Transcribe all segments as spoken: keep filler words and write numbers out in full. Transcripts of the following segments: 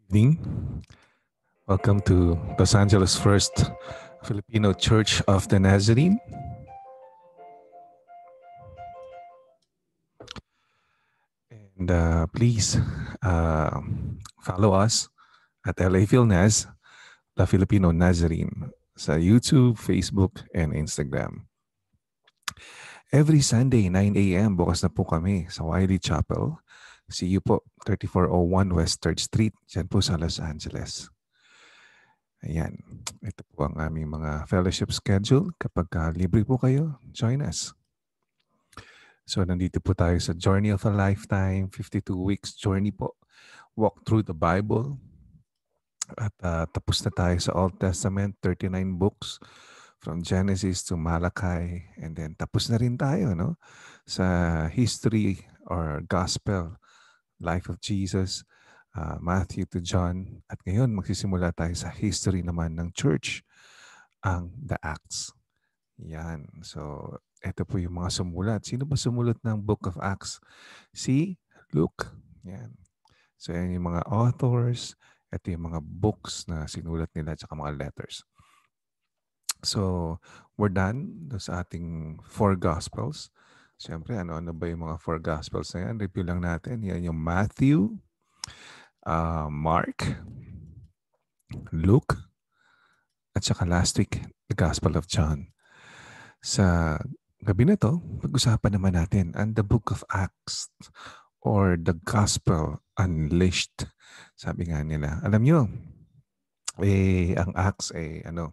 Evening. Welcome to Los Angeles First Filipino Church of the Nazarene. And uh, please uh, follow us at L A Philnaz, the Filipino Nazarene, sa YouTube, Facebook, and Instagram. Every Sunday, nine a m, bukas na po kami sa Wiley Chapel. See you po, thirty-four oh one West third Street, dyan po sa Los Angeles. Ayan, ito po ang aming mga fellowship schedule. Kapag uh, libre po kayo, join us. So nandito po tayo sa Journey of a Lifetime, fifty-two weeks journey po. Walk through the Bible. At uh, tapos na tayo sa Old Testament, thirty-nine books from Genesis to Malachi. And then tapos na rin tayo no? Sa history or gospel, life of Jesus, uh, Matthew to John. At ngayon magsisimula tayo sa history naman ng church, ang The Acts. Yan. So ito po yung mga sumulat. Sino ba sumulat ng Book of Acts? Si Luke. Yan. So yan yung mga authors. Ito yung mga books na sinulat nila at mga letters. So we're done sa ating four Gospels. Siyempre, ano-ano ba yung mga four Gospels na yan? Review lang natin. Yan yung Matthew, uh, Mark, Luke, at saka last week, the Gospel of John. Sa gabi na to, pag-usapan naman natin ang the Book of Acts or the Gospel Unleashed. Sabi nga nila. Alam nyo, eh, ang Acts ay eh, ano,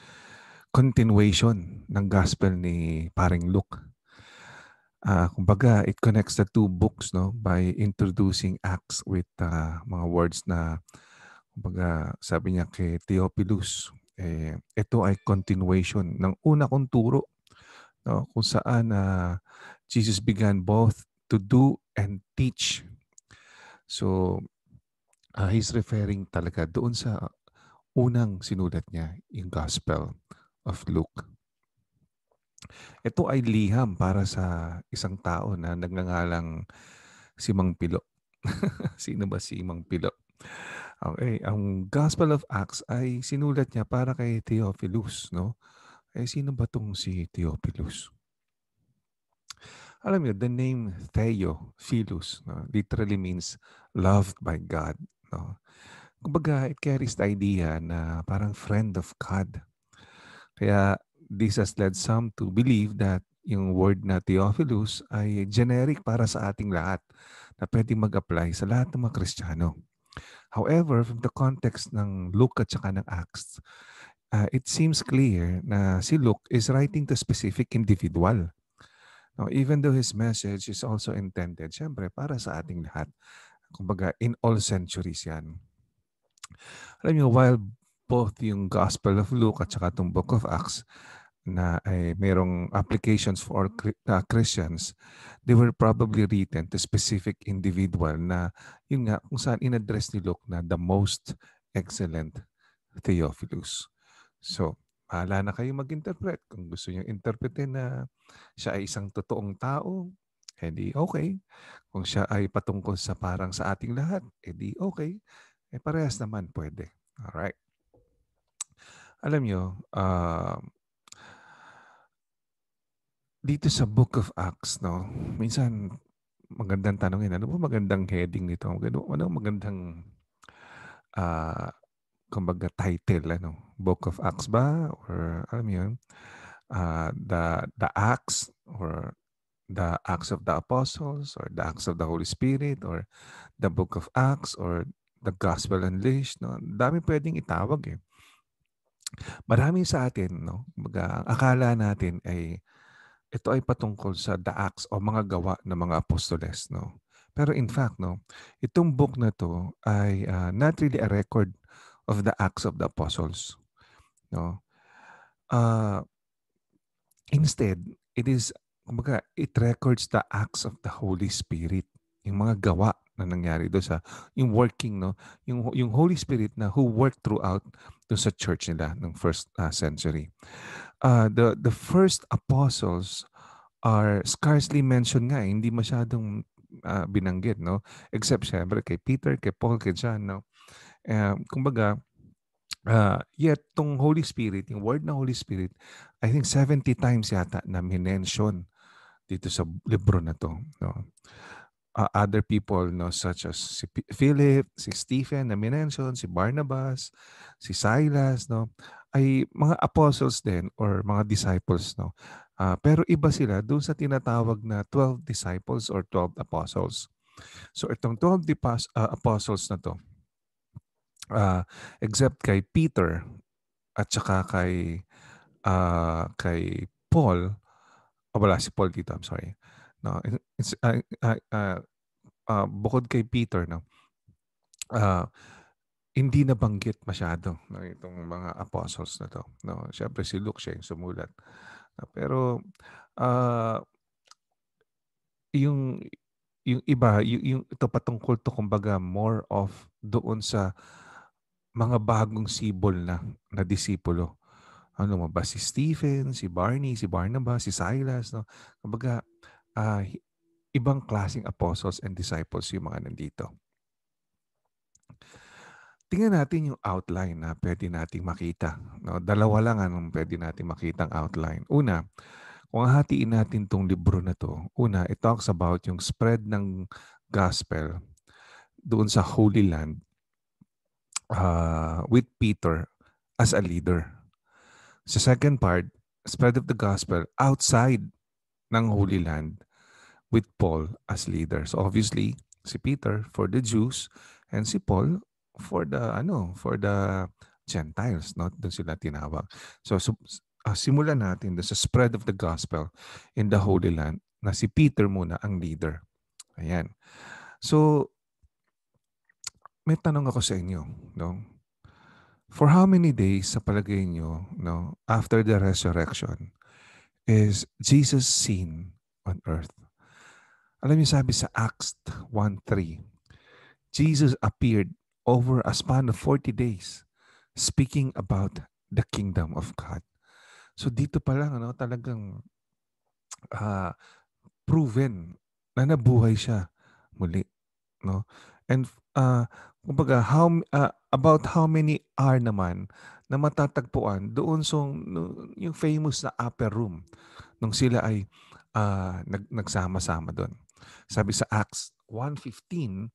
continuation ng Gospel ni paring Luke. Uh, kumbaga, it connects the two books no by introducing Acts with uh, mga words na kumbaga, sabi niya kay Theophilus, eh, ito ay continuation ng una kong turo. No, kung saan uh, Jesus began both to do and teach. So, uh, he's referring talaga doon sa unang sinulat niya, yung Gospel of Luke. Ito ay liham para sa isang tao na nagngangalang si Mang Pilo. Sino ba si Mang Pilo? Okay, ang Gospel of Acts ay sinulat niya para kay Theophilus, no? Eh, sino ba tong si Theophilus? Alam niyo, the name Theophilus no, literally means loved by God. No? Kumbaga, it carries the idea na parang friend of God. Kaya this has led some to believe that yung word na Theophilus ay generic para sa ating lahat na pwedeng mag-apply sa lahat ng mga Kristiyano. However, from the context ng Luke at saka ng Acts, uh, it seems clear na si Luke is writing to specific individual. Now, even though his message is also intended, syempre, para sa ating lahat. Kumbaga, in all centuries yan. Alam niyo, while both yung Gospel of Luke at saka itong Book of Acts na ay mayroong applications for uh, Christians, they were probably written to specific individual na yun nga, kung saan in-address ni Luke na the most excellent Theophilus. So, bahala na kayo mag-interpret. Kung gusto nyo interpretin na siya ay isang totoong tao, edi okay. Kung siya ay patungkol sa parang sa ating lahat, edi okay. Eh parehas naman pwede. Alright. Alam nyo, uh, dito sa Book of Acts, no, minsan magandang tanongin, ano ba magandang heading nito? Ano magandang uh, kumbaga title, ano? Book of Acts ba? Or alam mo yun? Uh, the, the Acts or the Acts of the Apostles or the Acts of the Holy Spirit or the Book of Acts or the Gospel Unleashed. No? Dami pwedeng itawag eh. Marami sa atin, no? Kumbaga, akala natin ay ito ay patungkol sa the Acts o mga gawa ng mga apostoles. No? Pero in fact, no, itong book na to ay uh, not really a record of the acts of the apostles. No? Uh, instead, it is, kumbaga, it records the acts of the Holy Spirit. Yung mga gawa na nangyari doon sa, yung working, no? Yung, yung Holy Spirit na who worked throughout doon sa church nila ng first uh, century. Uh, the, the first apostles are scarcely mentioned nga. Hindi masyadong uh, binanggit, no? Except, syempre, kay Peter, kay Paul, kay John, no? Um, kumbaga, uh, yet tong Holy Spirit, yung word ng Holy Spirit, I think seventy times yata na minention dito sa libro na to. No? Uh, other people, no, such as si P- Philip, si Stephen na minention, si Barnabas, si Silas, no, ay mga apostles din or mga disciples, no. Ah, pero iba sila doon sa tinatawag na twelve disciples or twelve apostles. So itong twelve dipas- ah, apostles na to, ah, except kay Peter at saka kay ah, kay Paul, ah, wala si Paul dito, I'm sorry. No, it's, ah, ah, ah, ah, bukod kay Peter, no, ah, hindi nabanggit masyado no, itong mga apostles na 'to, 'no. Siyempre si Luke siya yung sumulat. Ah, pero, ah, yung yung iba, yu yung ito patungkol 'to kumbaga more of doon sa mga bagong sibol na na disipulo. Ano, lumabas si Stephen, si Barney, si Barnabas, si Silas 'no. Kumbaga, ah, hi ibang klaseng apostles and disciples yung mga nandito. Tingnan natin yung outline na pwede nating makita, 'no. Dalawa lang ang pwede nating makitang outline. Una, kung hahatiin natin 'tong libro na 'to, una, it talks about yung spread ng gospel doon sa Holy Land, ah, with Peter as a leader. Sa second part, spread of the gospel outside ng Holy Land with Paul as leader. So obviously, si Peter for the Jews and si Paul for the ano, for the Gentiles, no? Doon sila tinawag. So, so ah, simulan natin doon sa spread of the gospel in the Holy Land na si Peter muna ang leader. Ayan. So, may tanong ako sa inyo, no? For how many days sa palagay nyo, no, after the resurrection is Jesus seen on earth? Alam niyo sabi sa Acts one three, Jesus appeared over a span of forty days speaking about the kingdom of God. So dito pa lang ano, talagang ah, proven na nabuhay siya muli, no? And uh, kumbaga how m- ah, about how many are naman na matatagpuan doon sa no, yung famous na upper room nung sila ay ah, nag, nagsama-sama doon. Sabi sa Acts one fifteen,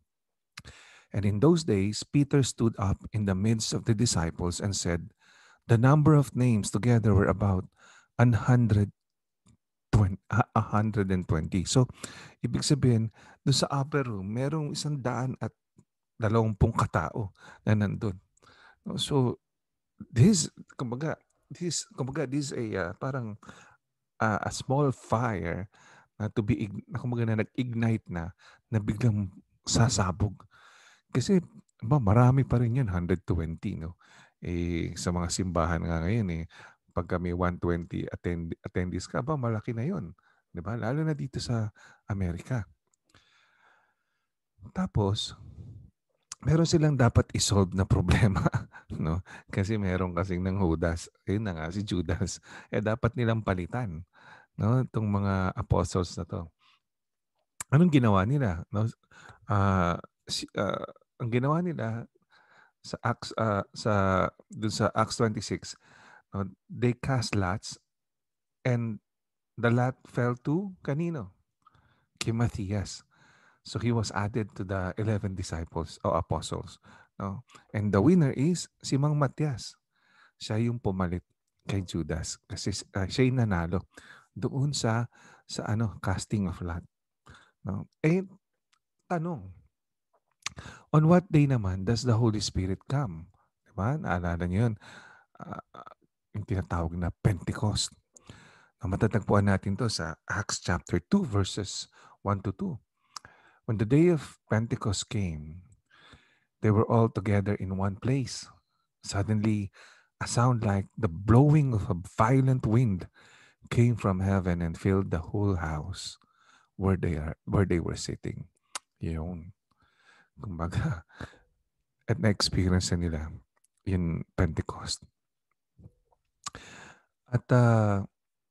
and in those days, Peter stood up in the midst of the disciples and said, the number of names together were about one hundred twenty, ah, one hundred twenty. So, ibig sabihin, doon sa upper room, merong isang daan at dalawampung katao na nandun. No, so, this, kumbaga, this, kumbaga, this is a uh, parang uh, a small fire na to be, ig- na kumbaga na nag-ignite na, na biglang sasabog. Kasi ba marami pa rin 'yun, one hundred twenty 'no. Eh, sa mga simbahan nga ngayon, eh, pagka may one hundred twenty attend attendees ka, aba malaki na 'yun, 'di ba? Lalo na dito sa Amerika. Tapos, meron silang dapat i-solve na problema, 'no? Kasi meron kasing ng Judas, ayun na nga si Judas. Eh, dapat nilang palitan, 'no, itong mga apostles na 'to. Anong ginawa nila, 'no? Ah, si ah, ang ginawa nila sa Acts, ah, sa dun sa Acts twenty-six, no, they cast lots and the lot fell to kanino? Kay Matthias. So he was added to the eleven disciples o apostles, no? And the winner is si Mang Matias. Siya yung pumalit kay Judas kasi uh, siya yung nanalo doon sa sa ano casting of lot, no? Eh tanong, on what day naman does the Holy Spirit come? 'Di ba? Naalala niyo 'yun. Ah, ah, yung tinatawag na Pentecost. Na matatagpuan natin 'to sa Acts chapter two verses one to two. When the day of Pentecost came, they were all together in one place. Suddenly, a sound like the blowing of a violent wind came from heaven and filled the whole house where they are where they were sitting. Yun. Kumbaga, at na-experience na nila yung Pentecost. At uh,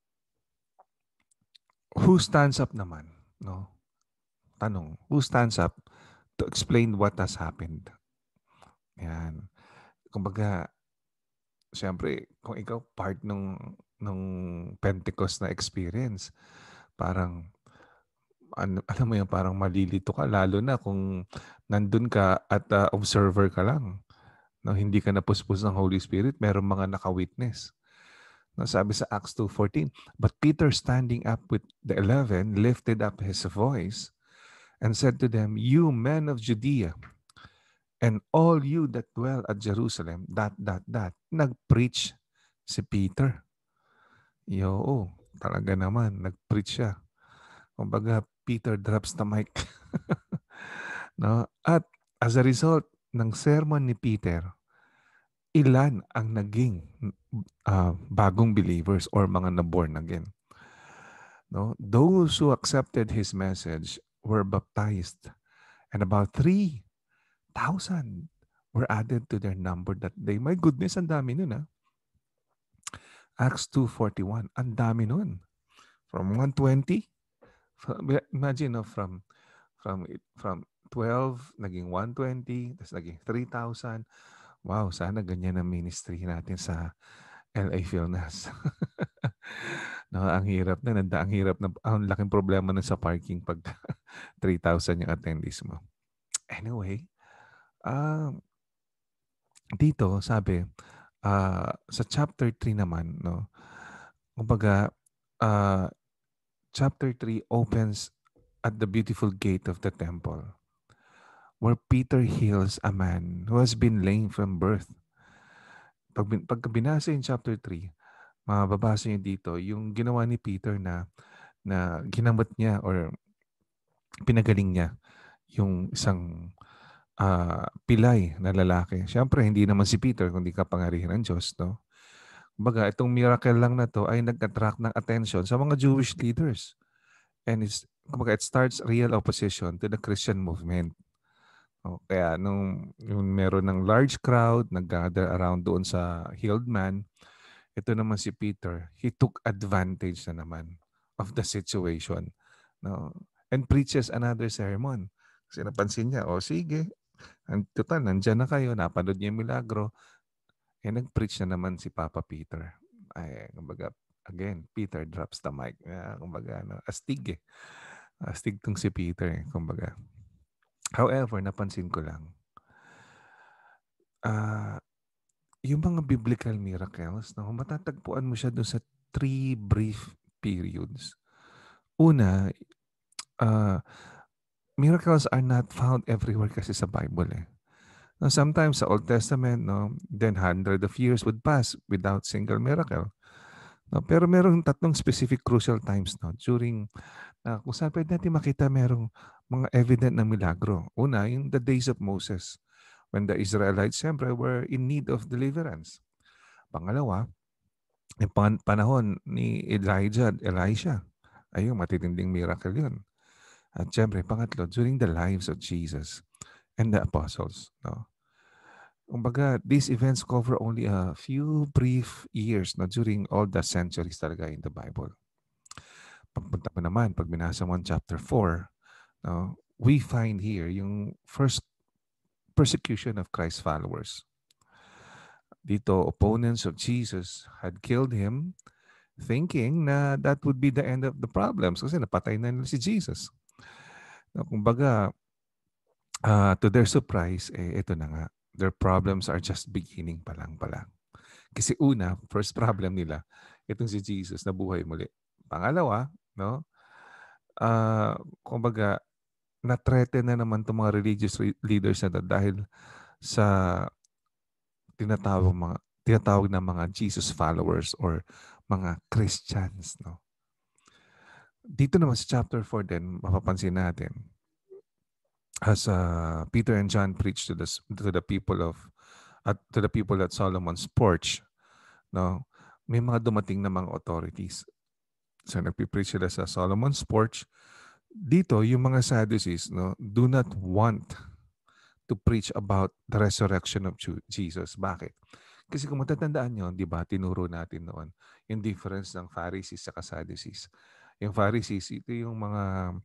who stands up naman, no? Tanong, who stands up to explain what has happened? Yan. Kumbaga, siyempre, kung ikaw part nung nung Pentecost na experience, parang ano, alam mo yun, parang malilito ka lalo na kung nandun ka at ah, observer ka lang. No, hindi ka napuspos ng Holy Spirit, merong mga naka-witness. No, sabi sa Acts two fourteen, but Peter standing up with the eleven lifted up his voice and said to them, you men of Judea and all you that dwell at Jerusalem, that, that, that, nag-preach si Peter. Yo, talaga naman, nag-preach siya. Kumbaga, Peter drops the mic. No? At as a result ng sermon ni Peter, ilan ang naging uh, bagong believers or mga na-born again. No? Those who accepted his message were baptized, and about three thousand were added to their number that day. My goodness, ang dami nun ah. Acts two forty-one, ang dami nun. From one twenty, from, imagine no, from from from twelve naging one twenty, tapos naging three thousand. Wow, sana ganyan ang ministry natin sa L A Philnas. No, ang hirap na, nanda, ang hirap na, ang laking problema na sa parking pag three thousand yung attendees mo. Anyway, um, dito sabi, uh, sa chapter three naman, no, kumbaga, uh, chapter three opens at the beautiful gate of the temple where Peter heals a man who has been lame from birth. Pag, pag binasa yung chapter three, mababasa niyo dito yung ginawa ni Peter na na ginamot niya or pinagaling niya yung isang uh, pilay na lalaki. Siyempre, hindi naman si Peter, kundi kapangyarihan ng Diyos. No? Kumbaga, itong miracle lang na to ay nag-attract ng attention sa mga Jewish leaders. And it's, kumbaga, it starts real opposition to the Christian movement. O, kaya nung yung meron ng large crowd, nag-gather around doon sa healed man, ito naman si Peter, he took advantage na naman of the situation. No? And preaches another sermon. Kasi napansin niya, o sige, ang total, nandyan na kayo, napanood niya yung milagro. Eh, nag-preach na naman si Papa Peter. Ay, kumbaga, again, Peter drops the mic. Uh, kumbaga, ano, astig eh. Astig tong si Peter eh, kumbaga. However, napansin ko lang, ah, uh, yung mga biblical miracles, no, matatagpuan mo siya doon sa three brief periods. Una, uh, miracles are not found everywhere kasi sa Bible eh. Now, sometimes sa Old Testament, no, then hundred of years would pass without single miracle. No, pero merong tatlong specific crucial times no, during uh, kung saan pwede natin makita merong mga evident na milagro. Una, yung the days of Moses when the Israelites siyempre were in need of deliverance. Pangalawa, yung pan- panahon ni Elijah at Elisha. Ayun, matitinding miracle yun. At siyempre, pangatlo, during the lives of Jesus and the apostles. No? Kumbaga, these events cover only a few brief years no, during all the centuries talaga in the Bible. Pagpunta mo naman, pag binasa mo ang chapter four, no, we find here yung first persecution of Christ's followers. Dito, opponents of Jesus had killed him thinking na that would be the end of the problems kasi napatay na nila si Jesus. No, kumbaga, uh, to their surprise, eh, ito na nga, their problems are just beginning pa lang pala. Kasi una, first problem nila, itong si Jesus na buhay muli. Pangalawa, no, uh, kumbaga, na-threaten na naman itong mga religious leaders na dahil sa tinatawag mga tinatawag na mga Jesus followers or mga Christians, no. Dito naman sa chapter four din mapapansin natin as uh, Peter and John preached to the to the people of at to the people at Solomon's porch, no. May mga dumating na mga authorities. So nagpi-preach sila sa Solomon's porch. Dito yung mga Sadducees, no, do not want to preach about the resurrection of Jesus. Bakit? Kasi kung matatandaan nyo, di ba, tinuro natin noon yung difference ng Pharisees sa Sadducees. Yung Pharisees, ito yung mga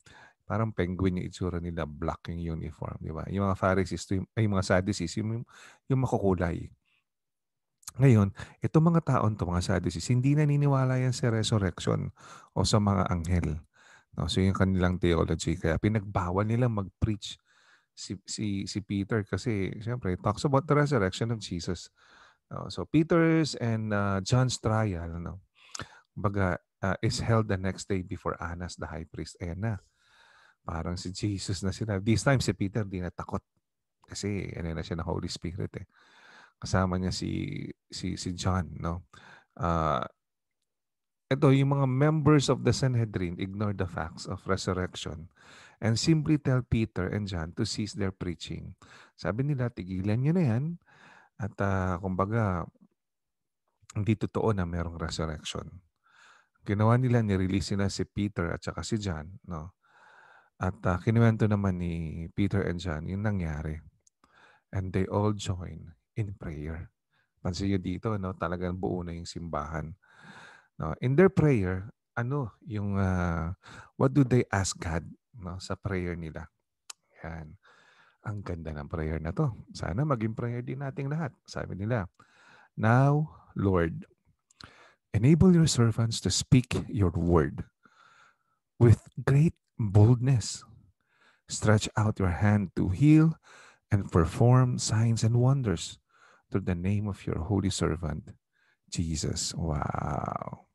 Parang penguin yung itsura nila, black yung uniform, di ba? Yung mga Pharisees, to yung, ay yung mga Sadducees, yung, yung makukulay. Ngayon, itong mga taon to, mga Sadducees, hindi naniniwala yan sa resurrection o sa mga anghel. No? So yung kanilang theology, kaya pinagbawal nilang mag-preach si, si, si Peter kasi siyempre, it talks about the resurrection of Jesus. No? So Peter's and uh, John's trial, no? Baga, uh, is held the next day before Annas, the high priest. Ayan na. Parang si Jesus na sila. This time, si Peter di natakot. Kasi ano na siya ng Holy Spirit eh. Kasama niya si si si John, no? Uh, ito, yung mga members of the Sanhedrin ignore the facts of resurrection and simply tell Peter and John to cease their preaching. Sabi nila, tigilan niyo na yan at uh, kumbaga, hindi totoo na merong resurrection. Ginawa nila, nirelease nila si Peter at saka si John, no? At uh, kinuwento naman ni Peter and John yung nangyari. And they all join in prayer. Pansin nyo dito, no? Talagang buo na yung simbahan. No? In their prayer, ano yung, uh, what do they ask God, no? Sa prayer nila? Yan. Ang ganda ng prayer na to. Sana maging prayer din nating lahat. Sabi nila, now, Lord, enable your servants to speak your word with great boldness. Stretch out your hand to heal and perform signs and wonders through the name of your holy servant, Jesus. Wow.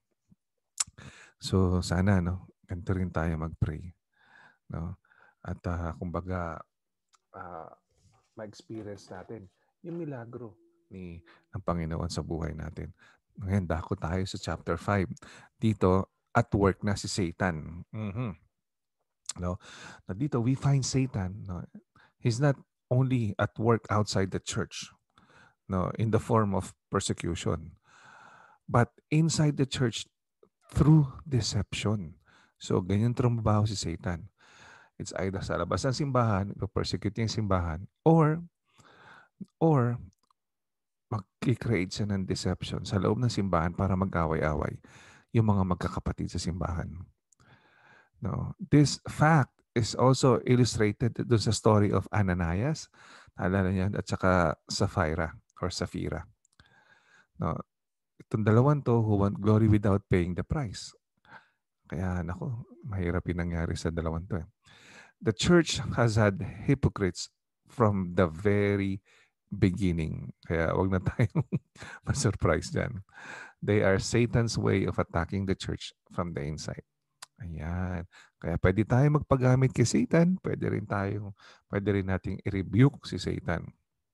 So sana no, ganito rin tayo mag-pray, no? At uh, kumbaga uh, ma-experience natin yung milagro ni ng Panginoon sa buhay natin. Ngayon, dako tayo sa chapter five. Dito, at work na si Satan. Mhm. No? Now, dito, we find Satan. No? He's not only at work outside the church, no, in the form of persecution, but inside the church through deception. So, ganyan trabaho si Satan. It's either sa labas ng simbahan, ipapersecute niya yung simbahan, or, or, mag-create siya ng deception sa loob ng simbahan para mag-away-away yung mga magkakapatid sa simbahan. No, this fact is also illustrated doon sa story of Ananias, naalala niyo, at saka Sapphira or Sapphira. No, itong dalawang to who want glory without paying the price. Kaya nako, mahirap yung nangyari sa dalawang to. Eh. The church has had hypocrites from the very beginning. Kaya wag na tayong ma-surprise dyan. They are Satan's way of attacking the church from the inside. Ayan. Kaya pwede tayo magpagamit kay Satan, pwede rin tayong, pwede rin nating i-rebuke si Satan.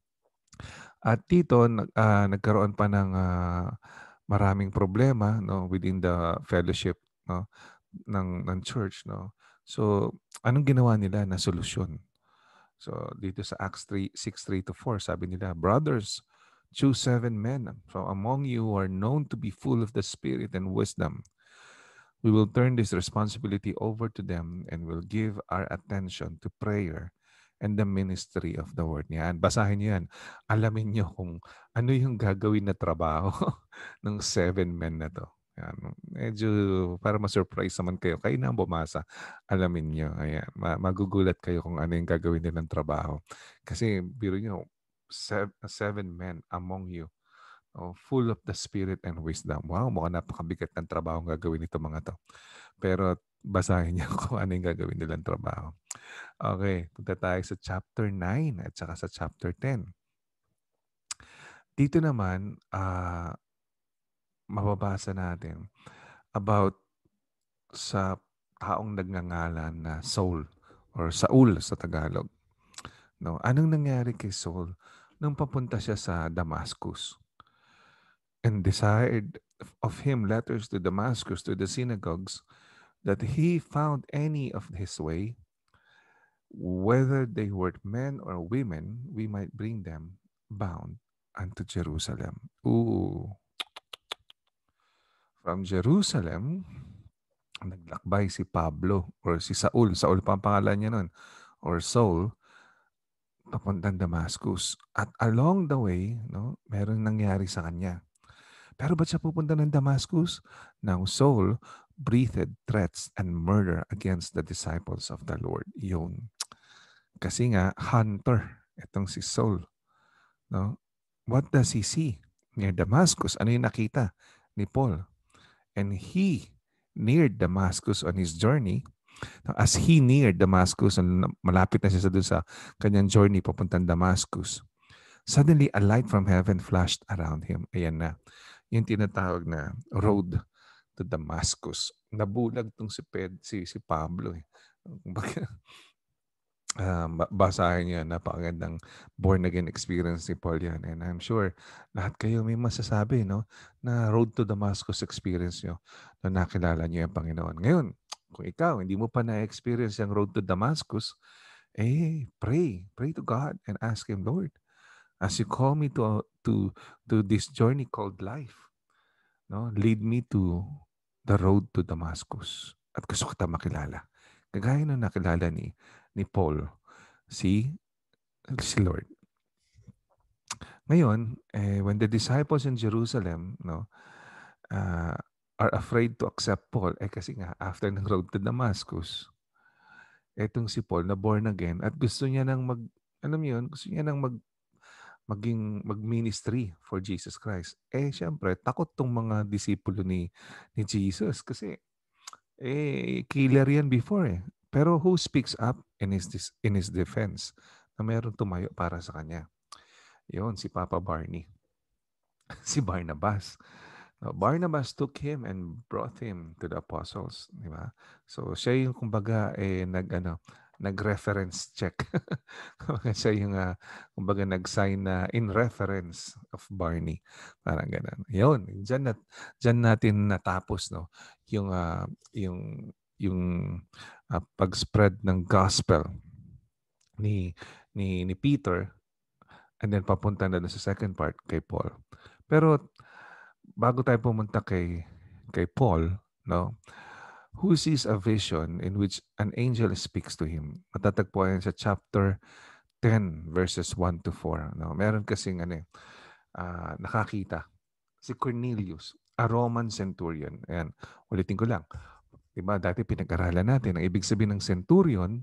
At dito, nag, uh, nagkaroon pa ng uh, maraming problema no, within the fellowship no, ng, ng church. No. So, anong ginawa nila na solusyon? So, dito sa Acts three, six, three to four, sabi nila, brothers, choose seven men from among you who are known to be full of the Spirit and wisdom. We will turn this responsibility over to them and will give our attention to prayer and the ministry of the word. Yan, basahin niyo yan. Alamin niyo kung ano yung gagawin na trabaho ng seven men na to. Yan. Medyo para ma-surprise naman kayo. Kayo na ang bumasa. Alamin niyo. Ayan. Magugulat kayo kung ano yung gagawin nilang trabaho. Kasi biro niyo, seven men among you. Oh, full of the Spirit and wisdom. Wow, mukhang napakabigat ng trabaho ang gagawin nito mga to. Pero basahin niyo kung ano yung gagawin nilang trabaho. Okay, punta tayo sa chapter nine at saka sa chapter ten. Dito naman, uh, mababasa natin about sa taong nagngangalan na Saul or Saul sa Tagalog. No, anong nangyari kay Saul nung papunta siya sa Damascus? And desired of him letters to Damascus, to the synagogues, that he found any of his way, whether they were men or women, we might bring them bound unto Jerusalem. Ooh. From Jerusalem, naglakbay si Pablo or si Saul. Saul pa ang pangalan niya nun. Or Saul, papuntang Damascus. At along the way, no, meron nangyari sa kanya. Pero ba't siya pupunta ng Damascus? Now, Saul, breathed threats and murder against the disciples of the Lord. Yun. Kasi nga, hunter. Itong si Saul. No? What does he see? Near Damascus, ano yung nakita ni Paul? And he neared Damascus on his journey. As he neared Damascus, malapit na siya sa doon sa kanyang journey papuntang Damascus, suddenly a light from heaven flashed around him. Ayan na. Yung tinatawag na road to Damascus. Nabulag tong si Ped, si, si Pablo. Eh. Uh, basahin niyo, napakagandang born again experience ni Paul yan. And I'm sure lahat kayo may masasabi, no? Na road to Damascus experience niyo na nakilala niyo yung Panginoon. Ngayon, kung ikaw, hindi mo pa na-experience yung road to Damascus, eh, pray. Pray to God and ask Him, Lord, as you call me to, to, to this journey called life, no? Lead me to the road to Damascus. At gusto kita makilala. Kagaya na nakilala ni, ni Paul, si, si Lord. Ngayon, eh, when the disciples in Jerusalem, no, uh, are afraid to accept Paul, eh kasi nga, after ng road to Damascus, etong si Paul na born again at gusto niya nang mag, alam mo yun, gusto niya nang mag, maging mag-ministry for Jesus Christ. Eh, syempre, takot tong mga disipulo ni, ni Jesus kasi, eh, killer yan before eh. Pero who speaks up in his, in his defense na meron tumayo para sa kanya? Yun, si Papa Barney. Si Barnabas. Now, Barnabas took him and brought him to the apostles, di ba? So siya yung kumbaga eh nag ano, nag-reference check. Siya yung uh, kumbaga nag-sign na in reference of Barney. Parang ganun. Yun, diyan nat diyan natin natapos no yung uh, yung yung uh, pag-spread ng gospel ni ni ni Peter and then papunta na sa second part kay Paul. Pero bago tayo pumunta kay kay Paul, no? Who sees a vision in which an angel speaks to him? Matatagpuan sa chapter ten verses one to four, no? Meron kasing ano, uh, nakakita si Cornelius, a Roman centurion. Ayan, ulitin ko lang. Diba, dati pinag-aralan natin, ang ibig sabihin ng centurion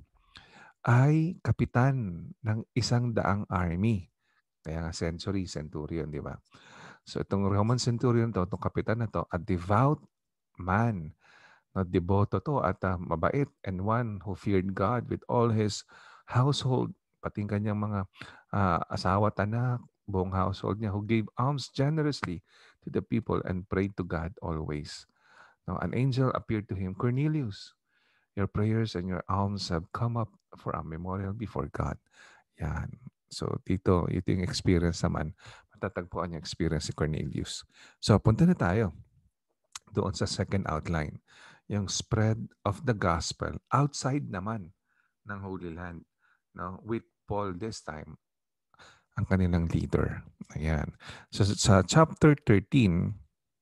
ay kapitan ng isang daang army. Kaya nga century, centurion, di ba? So itong Roman centurion to, itong kapitan na to, a devout man, no, deboto to at uh, mabait, and one who feared God with all his household, pati kanyang mga uh, asawa at anak, buong household niya, who gave alms generously to the people and prayed to God always. Now an angel appeared to him, Cornelius, your prayers and your alms have come up for a memorial before God. Yan. So, dito, ito yung experience naman. Matatagpuan yung experience si Cornelius. So, punta na tayo doon sa second outline. Yung spread of the gospel outside naman ng Holy Land. No? With Paul this time, ang kanilang leader. Ayan. So, sa chapter thirteen,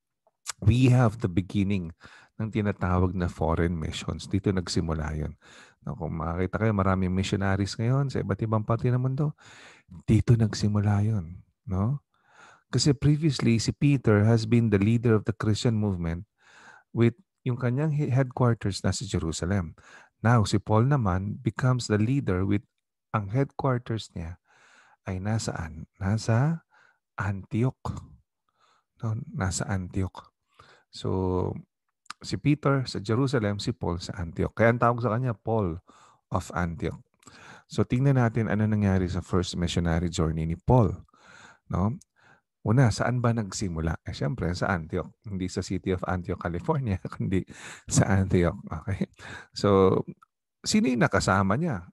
we have the beginning ng tinatawag na foreign missions. Dito nagsimula yun. No, kung makakita kayo, maraming missionaries ngayon sa iba't ibang parte ng mundo. Dito nagsimula yun. No? Kasi previously, si Peter has been the leader of the Christian movement with yung kanyang headquarters na sa Jerusalem. Now, si Paul naman becomes the leader with ang headquarters niya ay nasaan? Nasa Antioch. No? Nasa Antioch. So, si Peter sa Jerusalem, si Paul sa Antioch. Kaya ang tawag sa kanya, Paul of Antioch. So, tingnan natin ano nangyari sa first missionary journey ni Paul. No? Una, saan ba nagsimula? Eh, syempre, sa Antioch. Hindi sa city of Antioch, California, kundi sa Antioch. Okay? So, sino yung nakasama niya?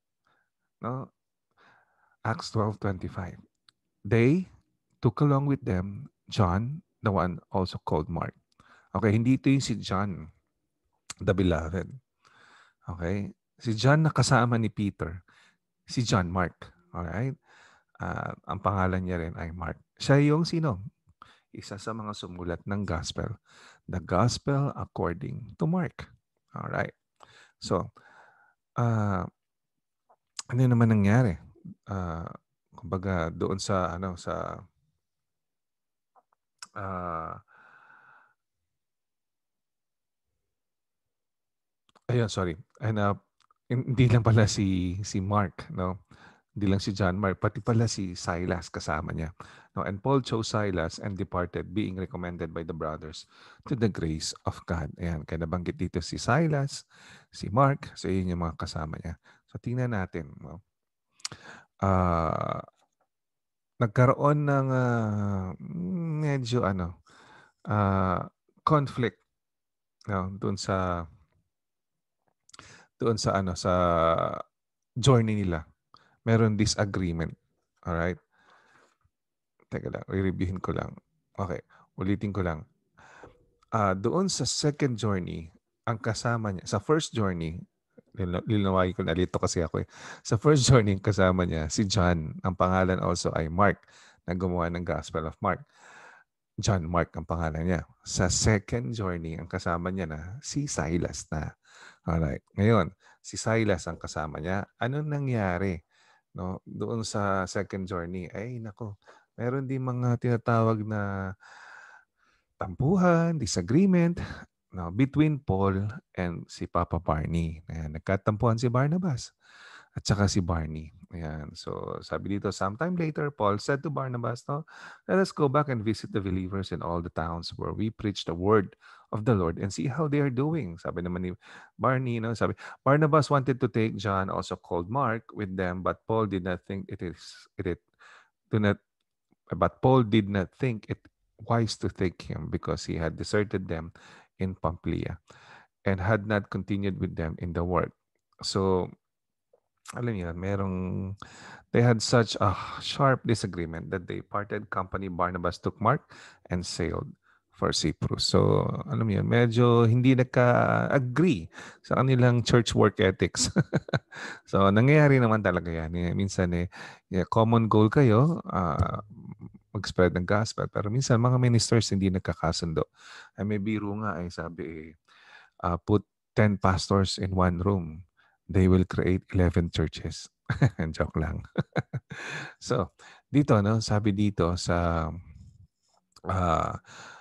No? Acts twelve twenty-five. They took along with them John, the one also called Mark. Okay, hindi ito yung si John, the beloved. Okay? Si John na kasama ni Peter. Si John Mark. Alright? Uh, ang pangalan niya rin ay Mark. Siya yung sino? Isa sa mga sumulat ng gospel. The gospel according to Mark. Alright? So, uh, ano naman nangyari? Uh, kumbaga doon sa ano sa uh, Ayun, sorry. And, uh, hindi lang pala si si Mark, 'no? Hindi lang si John Mark, pati pala si Silas kasama niya. No, and Paul chose Silas and departed, being recommended by the brothers to the grace of God. Ayan, kaya nabanggit dito si Silas, si Mark, so yun yung mga kasama niya. So tingnan natin. No? Ah, nagkaroon ng ah, medyo ano, ah, conflict no, doon sa doon sa ano sa journey nila. Meron disagreement. All right? Teka lang, re-reviewin ko lang. Okay, ulitin ko lang. Ah, doon sa second journey, ang kasama niya, sa first journey, lila- lilinawagin ko na dito kasi ako eh. Sa first journey, ang kasama niya, si John. Ang pangalan also ay Mark, na gumawa ng Gospel of Mark. John Mark ang pangalan niya. Sa second journey, ang kasama niya na si Silas na. Alright. Ngayon, si Silas ang kasama niya. Anong nangyari? No, doon sa second journey, ay nako, meron din mga tinatawag na tampuhan, disagreement, no, between Paul and si Papa Barney. Ayan, nagkatampuhan si Barnabas at saka si Barney. Ayan. So, sabi dito, sometime later, Paul said to Barnabas, no, let us go back and visit the believers in all the towns where we preach the word of the Lord and see how they are doing. Sabi naman ni Barney, no, sabi, Barnabas wanted to take John, also called Mark, with them, but Paul did not think it is it, it do not but Paul did not think it wise to take him because he had deserted them in Pamphylia and had not continued with them in the work. So, alam niyo, merong they had such a sharp disagreement that they parted company. Barnabas took Mark and sailed for Cyprus. So, alam mo yun, medyo hindi nagka-agree sa kanilang church work ethics. So, nangyayari naman talaga yan. Eh, minsan eh, yeah, common goal kayo, ah, mag-spread ng gospel. Pero minsan, mga ministers hindi nagkakasundo. Ay may biro nga eh, sabi eh, ah, put ten pastors in one room. They will create eleven churches. Joke lang. So, dito, no, sabi dito sa, ah,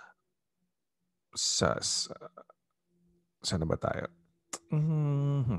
sa, sa, saan na ba tayo? Mhm.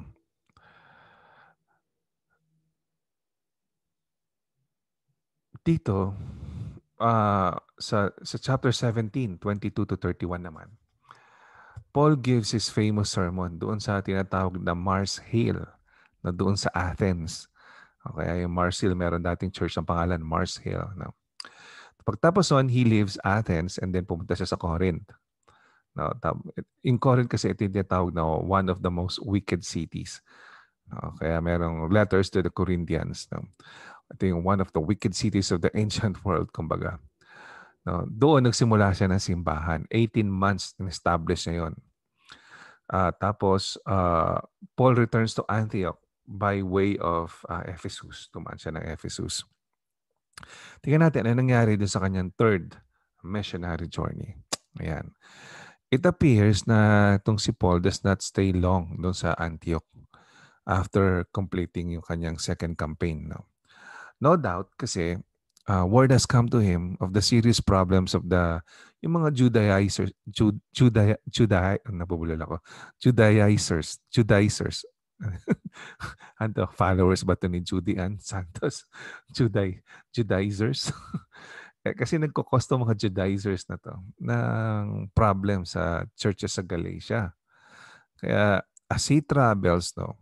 Dito, ah, sa, sa chapter seventeen, twenty-two to thirty-one naman, Paul gives his famous sermon doon sa tinatawag na Mars Hill, na doon sa Athens. Okay, yung Mars Hill, meron dating church ng pangalan Mars Hill. No? Pagtapos nun, he leaves Athens and then pumunta siya sa Corinth. No, in Corinth kasi ito yung tinatawag na one of the most wicked cities. No, kaya merong letters to the Corinthians. No? Ito yung one of the wicked cities of the ancient world, kumbaga. No, doon nagsimula siya ng simbahan. eighteen months in-establish na yun. Uh, tapos, uh, Paul returns to Antioch by way of uh, Ephesus. Tumaan siya ng Ephesus. Tingnan natin ano nangyari doon sa kanyang third missionary journey. Ayan. It appears na itong si Paul does not stay long doon sa Antioch after completing yung kanyang second campaign. No, no doubt kasi uh, word has come to him of the serious problems of the yung mga Judaizers, Jud, Juda, Juda, nabubulol ako, Judaizers, Judaizers. Ano, followers ba ito ni Judy Ann Santos? Juday, Judaizers. Eh, kasi nagkokosto mga Judaizers na to ng problem sa churches sa Galatia. Kaya as he travels, no,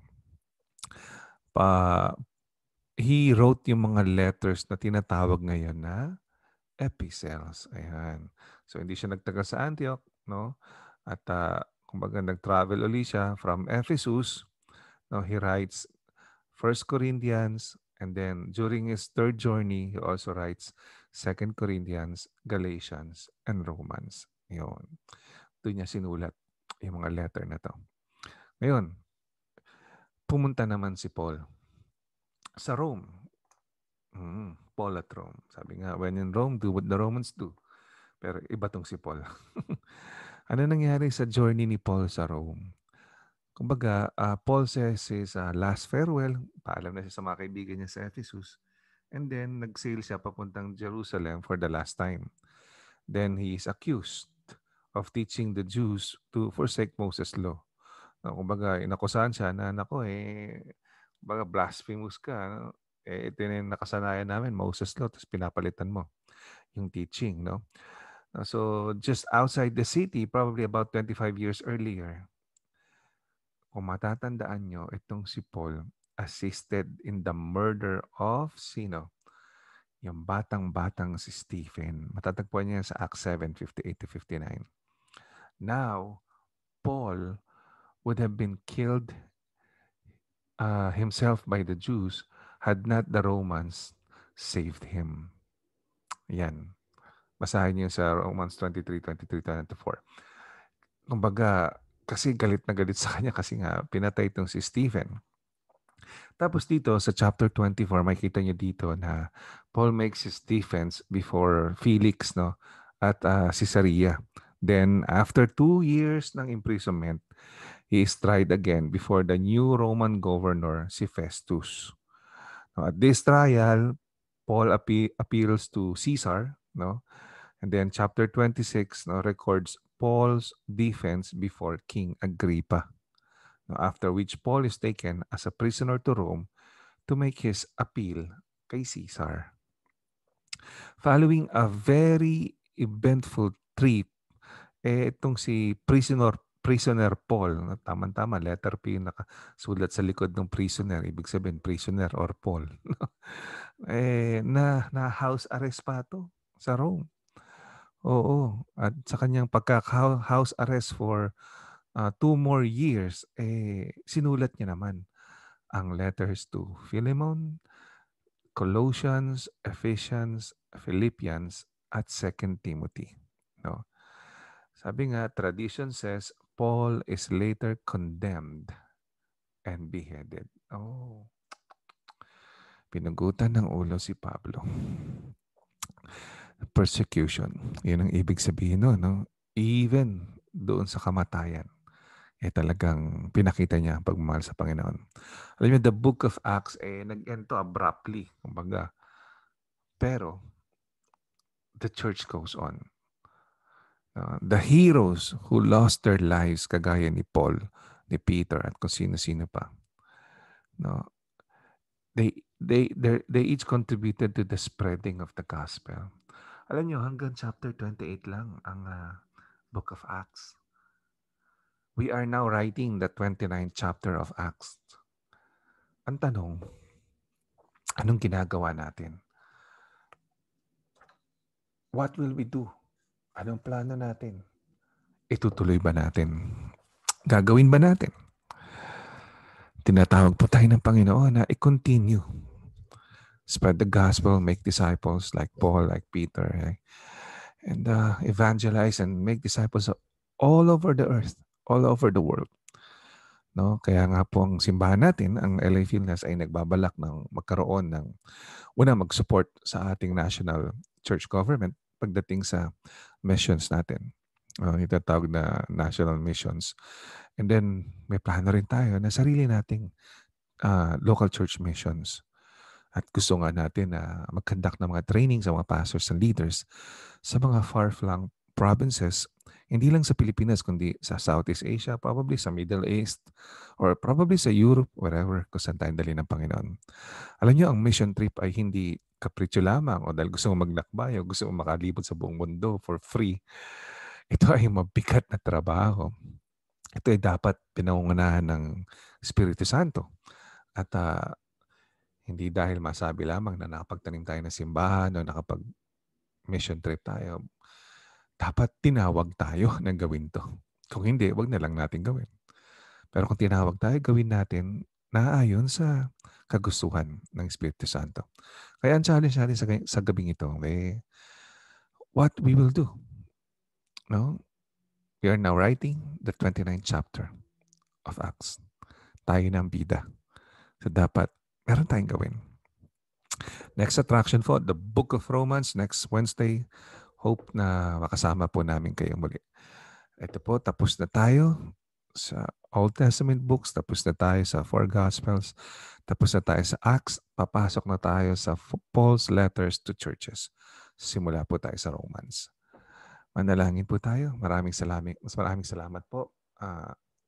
pa, he wrote yung mga letters na tinatawag ngayon na epistles. Ayan. So hindi siya nagtagal sa Antioch, no? At uh, kumbaga nag-travel uli siya from Ephesus. No, he writes First Corinthians, and then during his third journey, he also writes Second Corinthians, Galatians, and Romans. Yun. Doon niya sinulat yung mga letter na to. Ngayon, pumunta naman si Paul sa Rome. Mm, Paul at Rome. Sabi nga, when in Rome, do what the Romans do. Pero iba tong si Paul. Ano nangyari sa journey ni Paul sa Rome? Kumbaga, uh, Paul says his uh, last farewell. Paalam na siya sa mga kaibigan niya sa Ephesus. And then, nag-sail siya papuntang Jerusalem for the last time. Then, he is accused of teaching the Jews to forsake Moses' law. No, kumbaga, inakusahan siya na, naku, eh, kumbaga, blasphemous ka. No? Eh, ito na yung nakasanayan namin, Moses Law, tapos pinapalitan mo yung teaching, no? Uh, So, just outside the city, probably about twenty-five years earlier, kung matatandaan nyo, itong si Paul assisted in the murder of sino? Yung batang-batang si Stephen. Matatagpuan niya sa Acts seven fifty-eight to fifty-nine. Now, Paul would have been killed uh, himself by the Jews had not the Romans saved him. Yan. Basahin niyo sa Romans twenty-three, twenty-three, twenty-four. Kumbaga, kasi galit na galit sa kanya kasi nga pinatay itong si Stephen. Tapos dito sa chapter twenty-four, makikita niyo dito na Paul makes his defense before Felix, no, at uh, Caesarea. Then after two years ng imprisonment, he is tried again before the new Roman governor, si Festus. No, at this trial, Paul appe- appeals to Caesar, no, and then chapter twenty-six, no, records Paul's defense before King Agrippa. No, after which Paul is taken as a prisoner to Rome to make his appeal kay Caesar. Following a very eventful trip, eh itong si prisoner prisoner Paul, no, tama-tama, letter P yung nakasulat sa likod ng prisoner, ibig sabihin prisoner or Paul. eh na na house arrest pa to sa Rome. Oo, at sa kanyang pagka-house arrest for uh, two more years, eh sinulat niya naman ang letters to Philemon, Colossians, Ephesians, Philippians, at Second Timothy. No? Sabi nga, tradition says, Paul is later condemned and beheaded. Oh, pinugutan ng ulo si Pablo. Persecution. Yun ang ibig sabihin no, no? Even doon sa kamatayan, eh talagang pinakita niya ang pagmamahal sa Panginoon. Alam niyo, the book of Acts, eh, nag-end to abruptly. Kumbaga, pero, the church goes on. Uh, the heroes who lost their lives, kagaya ni Paul, ni Peter, at kung sino-sino pa, no, they, they, they, they each contributed to the spreading of the gospel. Alam niyo, hanggang chapter twenty-eight lang ang uh, book of Acts. We are now writing the twenty-ninth chapter of Acts. Ang tanong, anong ginagawa natin? What will we do? Anong plano natin? Itutuloy ba natin? Gagawin ba natin? Tinatawag po tayo ng Panginoon na i-continue. Spread the gospel, make disciples like Paul, like Peter, right? And uh, evangelize and make disciples all over the earth, all over the world. No? Kaya nga po ang simbahan natin, ang L A Fieldness ay nagbabalak ng magkaroon ng, una, mag-support sa ating national church government pagdating sa missions natin. Uh, itatawag na national missions. And then, may plano rin tayo na sarili nating uh, local church missions. At gusto nga natin na mag-conduct ng mga training sa mga pastors and leaders sa mga far-flung provinces, hindi lang sa Pilipinas, kundi sa Southeast Asia, probably sa Middle East, or probably sa Europe, wherever, kung saan tayo dali ng Panginoon. Alam niyo, ang mission trip ay hindi kapritsyo lamang o dahil gusto mo maglakbay o gusto mo makalibot sa buong mundo for free. Ito ay mabigat na trabaho. Ito ay dapat pinangungunahan ng Espiritu Santo. At uh, hindi dahil masabi lamang na nakapagtanim tayo ng simbahan o nakapag-mission trip tayo, dapat tinawag tayo na gawin to. Kung hindi, wag na lang natin gawin. Pero kung tinawag tayo, gawin natin naayon sa kagustuhan ng Espiritu Santo. Kaya ang challenge natin sa, sa gabing ito, eh, what we will do. No? We are now writing the twenty-ninth chapter of Acts. Tayo ng bida. So dapat, meron tayong gawin. Next attraction po, the Book of Romans, next Wednesday. Hope na makasama po namin kayo muli. Ito po, tapos na tayo sa Old Testament books, tapos na tayo sa Four Gospels, tapos na tayo sa Acts, papasok na tayo sa Paul's letters to churches. Simula po tayo sa Romans. Manalangin po tayo. Maraming salamat, mas maraming salamat po. Uh,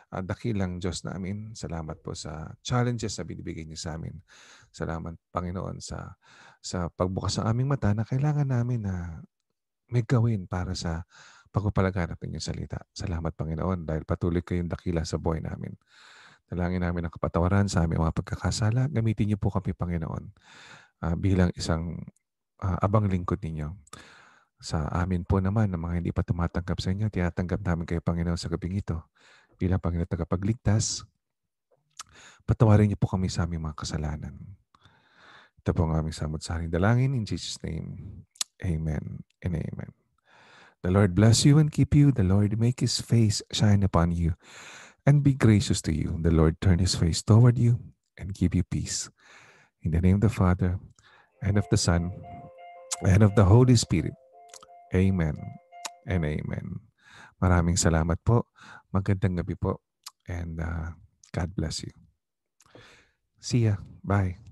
uh, dakilang Diyos namin. Salamat po sa challenges na binibigay niyo sa amin. Salamat, Panginoon, sa sa pagbukas ng aming mata na kailangan namin na may gawin para sa pagpapalaganap ng inyong salita. Salamat, Panginoon, dahil patuloy kayong dakila sa buhay namin. Dalangin namin ang kapatawaran sa aming mga pagkakasala. Gamitin niyo po kami, Panginoon, uh, bilang isang uh, abang lingkod ninyo. Sa amin po naman, ng mga hindi pa tumatanggap sa inyo, tinatanggap namin kayo, Panginoon, sa gabing ito. Bilang Panginoon tagapagligtas, patawarin niyo po kami sa aming mga kasalanan. Ito po ang aming samot-saring dalangin. In Jesus' name, amen and amen. The Lord bless you and keep you. The Lord make His face shine upon you and be gracious to you. The Lord turn His face toward you and give you peace. In the name of the Father, and of the Son, and of the Holy Spirit. Amen and amen. Maraming salamat po. Magandang gabi po. And uh, God bless you. See ya. Bye.